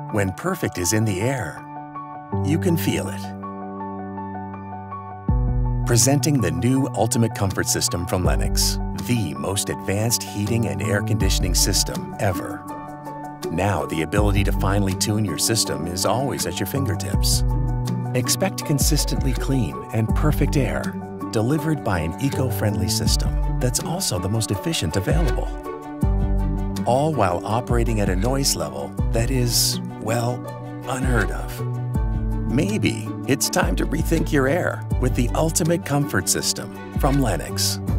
When perfect is in the air, you can feel it. Presenting the new Ultimate Comfort System from Lennox, the most advanced heating and air conditioning system ever. Now the ability to finely tune your system is always at your fingertips. Expect consistently clean and perfect air, delivered by an eco-friendly system that's also the most efficient available. All while operating at a noise level that is, well, unheard of. Maybe it's time to rethink your air with the Ultimate Comfort System from Lennox.